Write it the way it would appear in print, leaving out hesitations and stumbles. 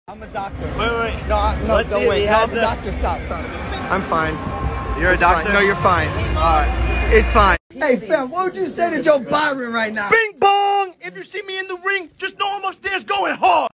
I'm a doctor. Wait. No, don't wait. No, I'm a doctor. Stop. I'm fine. You're a doctor? Fine. No, you're fine. Alright. It's fine. Hey, fam, what would you say to Joe Byron right now? Bing bong! If you see me in the ring, just know I'm upstairs going hard.